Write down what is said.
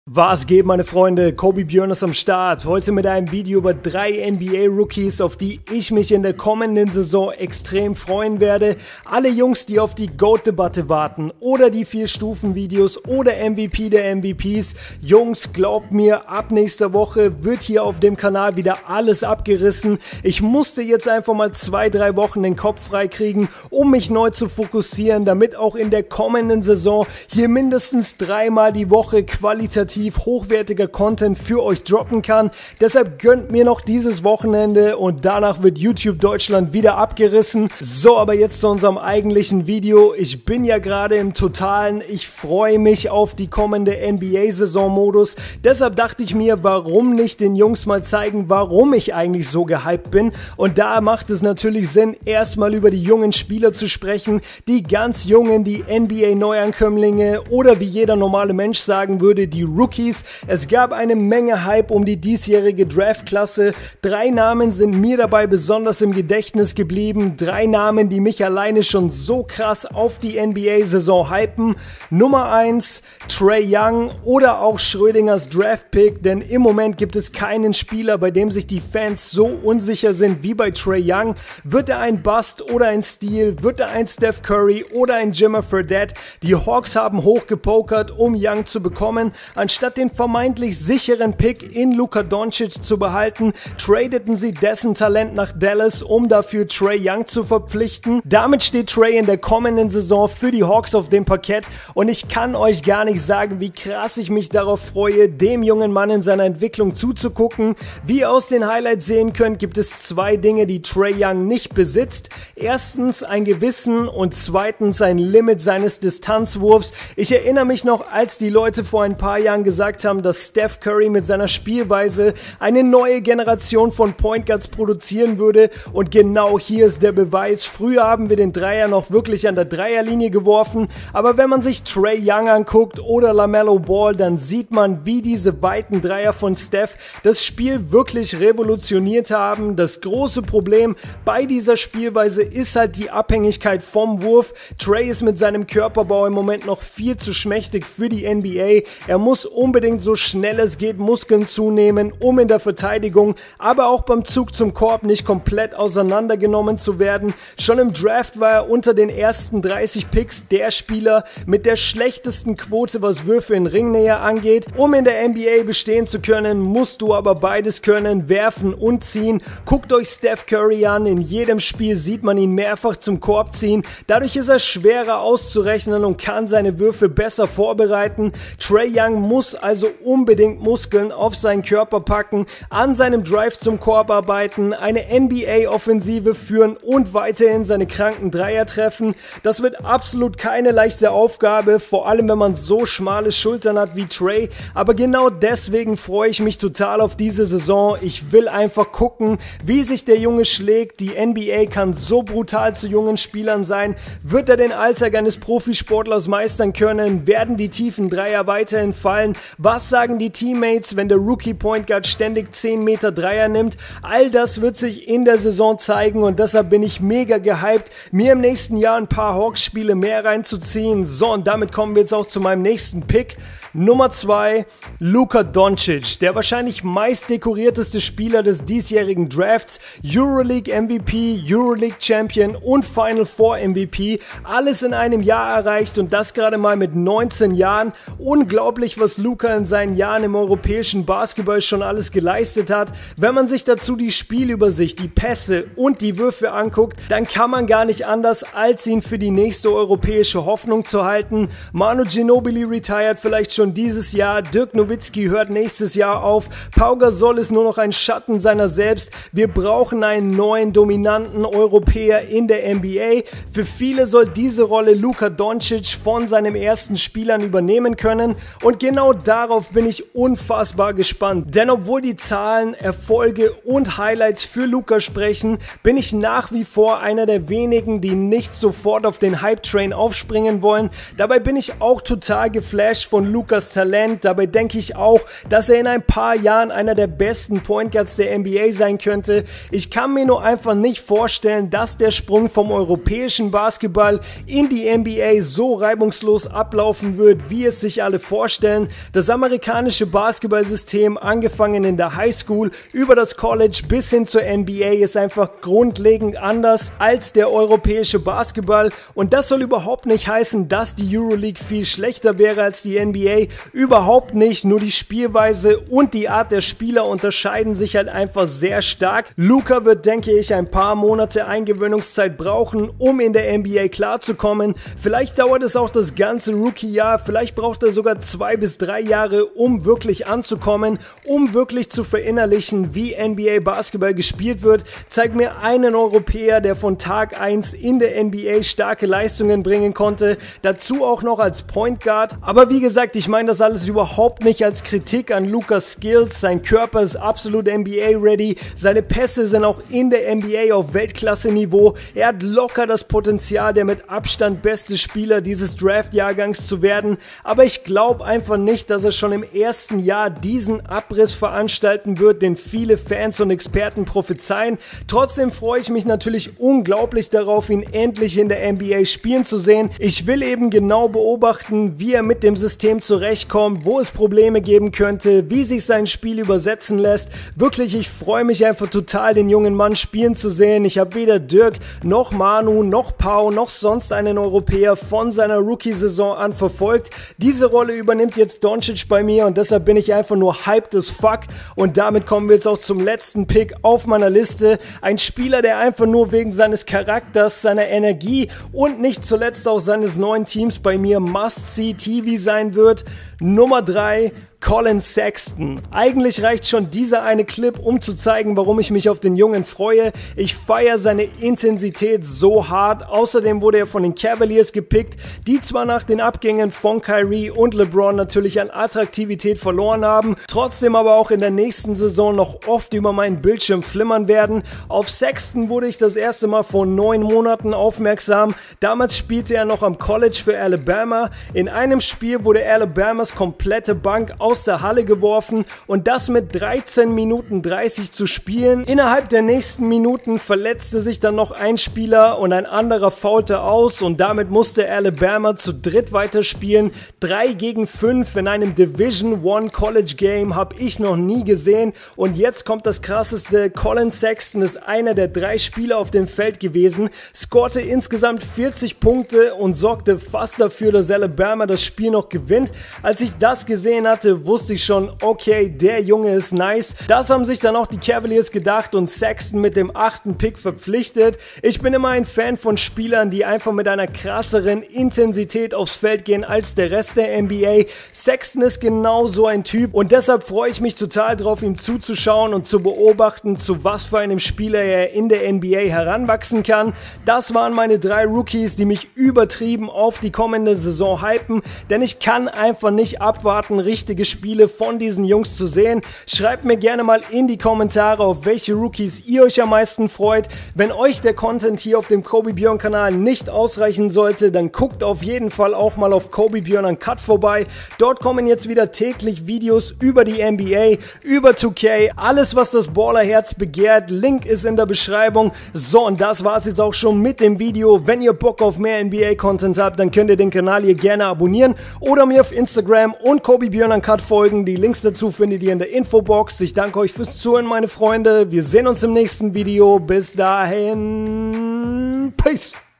Was geht, meine Freunde? Kobe Björn ist am Start. Heute mit einem Video über 3 NBA-Rookies, auf die ich mich in der kommenden Saison extrem freuen werde. Alle Jungs, die auf die GOAT-Debatte warten oder die 4-Stufen-Videos oder MVP der MVPs. Jungs, glaubt mir, ab nächster Woche wird hier auf dem Kanal wieder alles abgerissen. Ich musste jetzt einfach mal 2-3 Wochen den Kopf frei kriegen, um mich neu zu fokussieren, damit auch in der kommenden Saison hier mindestens 3-mal die Woche qualitativ hochwertiger Content für euch droppen kann. Deshalb gönnt mir noch dieses Wochenende und danach wird YouTube Deutschland wieder abgerissen. So, aber jetzt zu unserem eigentlichen Video. Ich bin ja gerade im Totalen. Ich freue mich auf die kommende NBA-Saison-Modus. Deshalb dachte ich mir, warum nicht den Jungs mal zeigen, warum ich eigentlich so gehypt bin. Und da macht es natürlich Sinn, erstmal über die jungen Spieler zu sprechen, die ganz jungen, die NBA-Neuankömmlinge oder wie jeder normale Mensch sagen würde, die Rookies. Es gab eine Menge Hype um die diesjährige Draftklasse. 3 Namen sind mir dabei besonders im Gedächtnis geblieben. 3 Namen, die mich alleine schon so krass auf die NBA-Saison hypen. Nummer 1, Trae Young oder auch Schrödingers Draftpick, denn im Moment gibt es keinen Spieler, bei dem sich die Fans so unsicher sind wie bei Trae Young. Wird er ein Bust oder ein Steal? Wird er ein Steph Curry oder ein Jimmer Fredette? Die Hawks haben hochgepokert, um Young zu bekommen. Anstatt den vermeintlich sicheren Pick in Luka Doncic zu behalten, tradeten sie dessen Talent nach Dallas, um dafür Trae Young zu verpflichten. Damit steht Trae in der kommenden Saison für die Hawks auf dem Parkett und ich kann euch gar nicht sagen, wie krass ich mich darauf freue, dem jungen Mann in seiner Entwicklung zuzugucken. Wie ihr aus den Highlights sehen könnt, gibt es 2 Dinge, die Trae Young nicht besitzt. Erstens ein Gewissen und zweitens ein Limit seines Distanzwurfs. Ich erinnere mich noch, als die Leute vor ein paar Jahren gesagt haben, dass Steph Curry mit seiner Spielweise eine neue Generation von Point Guards produzieren würde und genau hier ist der Beweis. Früher haben wir den Dreier noch wirklich an der Dreierlinie geworfen, aber wenn man sich Trae Young anguckt oder LaMelo Ball, dann sieht man, wie diese weiten Dreier von Steph das Spiel wirklich revolutioniert haben. Das große Problem bei dieser Spielweise ist halt die Abhängigkeit vom Wurf. Trae ist mit seinem Körperbau im Moment noch viel zu schmächtig für die NBA. Er muss unbedingt so schnell es geht Muskeln zunehmen, um in der Verteidigung, aber auch beim Zug zum Korb nicht komplett auseinandergenommen zu werden. Schon im Draft war er unter den ersten 30 Picks der Spieler mit der schlechtesten Quote, was Würfe in Ringnähe angeht. Um in der NBA bestehen zu können, musst du aber beides können, werfen und ziehen. Guckt euch Steph Curry an, in jedem Spiel sieht man ihn mehrfach zum Korb ziehen. Dadurch ist er schwerer auszurechnen und kann seine Würfe besser vorbereiten. Trae Young muss also unbedingt Muskeln auf seinen Körper packen, an seinem Drive zum Korb arbeiten, eine NBA-Offensive führen und weiterhin seine kranken Dreier treffen. Das wird absolut keine leichte Aufgabe, vor allem wenn man so schmale Schultern hat wie Trae, aber genau deswegen freue ich mich total auf diese Saison. Ich will einfach gucken, wie sich der Junge schlägt. Die NBA kann so brutal zu jungen Spielern sein. Wird er den Alltag eines Profisportlers meistern können? Werden die tiefen Dreier weiterhin fallen? Was sagen die Teammates, wenn der Rookie Point Guard ständig 10 Meter Dreier nimmt? All das wird sich in der Saison zeigen und deshalb bin ich mega gehypt, mir im nächsten Jahr ein paar Hawks-Spiele mehr reinzuziehen. So, und damit kommen wir jetzt auch zu meinem nächsten Pick. Nummer 2, Luka Doncic, der wahrscheinlich meist dekorierteste Spieler des diesjährigen Drafts, Euroleague MVP, Euroleague Champion und Final Four MVP, alles in einem Jahr erreicht und das gerade mal mit 19 Jahren. Unglaublich, was Luka in seinen Jahren im europäischen Basketball schon alles geleistet hat. Wenn man sich dazu die Spielübersicht, die Pässe und die Würfe anguckt, dann kann man gar nicht anders, als ihn für die nächste europäische Hoffnung zu halten. Manu Ginobili retired vielleicht schon dieses Jahr, Dirk Nowitzki hört nächstes Jahr auf, Pau Gasol ist nur noch ein Schatten seiner selbst. Wir brauchen einen neuen, dominanten Europäer in der NBA. Für viele soll diese Rolle Luka Doncic von seinem ersten Spielern übernehmen können und genau darauf bin ich unfassbar gespannt. Denn obwohl die Zahlen, Erfolge und Highlights für Luka sprechen, bin ich nach wie vor einer der wenigen, die nicht sofort auf den Hype-Train aufspringen wollen. Dabei bin ich auch total geflasht von Lukas Talent. Dabei denke ich auch, dass er in ein paar Jahren einer der besten Point Guards der NBA sein könnte. Ich kann mir nur einfach nicht vorstellen, dass der Sprung vom europäischen Basketball in die NBA so reibungslos ablaufen wird, wie es sich alle vorstellen. Das amerikanische Basketballsystem, angefangen in der Highschool, über das College bis hin zur NBA, ist einfach grundlegend anders als der europäische Basketball. Und das soll überhaupt nicht heißen, dass die Euroleague viel schlechter wäre als die NBA. Überhaupt nicht, nur die Spielweise und die Art der Spieler unterscheiden sich halt einfach sehr stark. Luka wird, denke ich, ein paar Monate Eingewöhnungszeit brauchen, um in der NBA klarzukommen. Vielleicht dauert es auch das ganze Rookie-Jahr, vielleicht braucht er sogar 2 bis 3 Jahre, um wirklich anzukommen, um wirklich zu verinnerlichen, wie NBA-Basketball gespielt wird. Zeig mir einen Europäer, der von Tag 1 in der NBA starke Leistungen bringen konnte, dazu auch noch als Point Guard. Aber wie gesagt, ich meine das alles überhaupt nicht als Kritik an Lukas Skills. Sein Körper ist absolut NBA-ready, seine Pässe sind auch in der NBA auf Weltklasse-Niveau. Er hat locker das Potenzial, der mit Abstand beste Spieler dieses Draft-Jahrgangs zu werden, aber ich glaube einfach nicht, dass er schon im ersten Jahr diesen Abriss veranstalten wird, den viele Fans und Experten prophezeien. Trotzdem freue ich mich natürlich unglaublich darauf, ihn endlich in der NBA spielen zu sehen. Ich will eben genau beobachten, wie er mit dem System zurechtkommt, wo es Probleme geben könnte, wie sich sein Spiel übersetzen lässt. Wirklich, ich freue mich einfach total, den jungen Mann spielen zu sehen. Ich habe weder Dirk noch Manu noch Pau noch sonst einen Europäer von seiner Rookie-Saison an verfolgt. Diese Rolle übernimmt jetzt Doncic bei mir und deshalb bin ich einfach nur hyped as fuck. Und damit kommen wir jetzt auch zum letzten Pick auf meiner Liste. Ein Spieler, der einfach nur wegen seines Charakters, seiner Energie und nicht zuletzt auch seines neuen Teams bei mir Must-See-TV sein wird. Nummer 3. Collin Sexton. Eigentlich reicht schon dieser eine Clip, um zu zeigen, warum ich mich auf den Jungen freue. Ich feiere seine Intensität so hart. Außerdem wurde er von den Cavaliers gepickt, die zwar nach den Abgängen von Kyrie und LeBron natürlich an Attraktivität verloren haben, trotzdem aber auch in der nächsten Saison noch oft über meinen Bildschirm flimmern werden. Auf Sexton wurde ich das erste Mal vor 9 Monaten aufmerksam. Damals spielte er noch am College für Alabama. In einem Spiel wurde Alabamas komplette Bank aus der Halle geworfen und das mit 13 Minuten 30 zu spielen. Innerhalb der nächsten Minuten verletzte sich dann noch ein Spieler und ein anderer faulte aus und damit musste Alabama zu dritt weiterspielen. 3 gegen 5 in einem Division I College Game habe ich noch nie gesehen und jetzt kommt das krasseste. Collin Sexton ist einer der 3 Spieler auf dem Feld gewesen, scorte insgesamt 40 Punkte und sorgte fast dafür, dass Alabama das Spiel noch gewinnt. Als ich das gesehen hatte, wusste ich schon, okay, der Junge ist nice. Das haben sich dann auch die Cavaliers gedacht und Sexton mit dem 8. Pick verpflichtet. Ich bin immer ein Fan von Spielern, die einfach mit einer krasseren Intensität aufs Feld gehen als der Rest der NBA. Sexton ist genau so ein Typ und deshalb freue ich mich total drauf, ihm zuzuschauen und zu beobachten, zu was für einem Spieler er in der NBA heranwachsen kann. Das waren meine 3 Rookies, die mich übertrieben auf die kommende Saison hypen, denn ich kann einfach nicht abwarten, richtige Spiele von diesen Jungs zu sehen. Schreibt mir gerne mal in die Kommentare, auf welche Rookies ihr euch am meisten freut. Wenn euch der Content hier auf dem Kobe Björn Kanal nicht ausreichen sollte, dann guckt auf jeden Fall auch mal auf Kobe Björn Uncut vorbei. Dort kommen jetzt wieder täglich Videos über die NBA, über 2K, alles was das Ballerherz begehrt. Link ist in der Beschreibung. So, und das war's jetzt auch schon mit dem Video. Wenn ihr Bock auf mehr NBA Content habt, dann könnt ihr den Kanal hier gerne abonnieren oder mir auf Instagram und Kobe Björn Uncut folgen. Die Links dazu findet ihr in der Infobox. Ich danke euch fürs Zuhören, meine Freunde. Wir sehen uns im nächsten Video. Bis dahin. Peace.